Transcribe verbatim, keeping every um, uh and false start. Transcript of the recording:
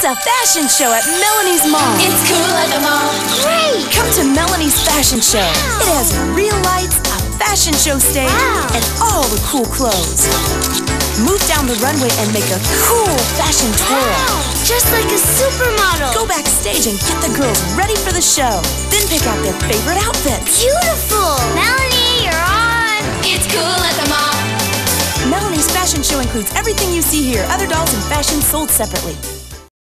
It's a fashion show at Melanie's Mall. It's cool at the mall. Great! Come to Melanie's fashion show. Wow. It has real lights, a fashion show stage, wow. and all the cool clothes. Move down the runway and make a cool fashion twirl. Wow. Just like a supermodel. Go backstage and get the girls ready for the show. Then pick out their favorite outfits. Beautiful! Melanie, you're on! It's cool at the mall. Melanie's fashion show includes everything you see here. Other dolls and fashion sold separately.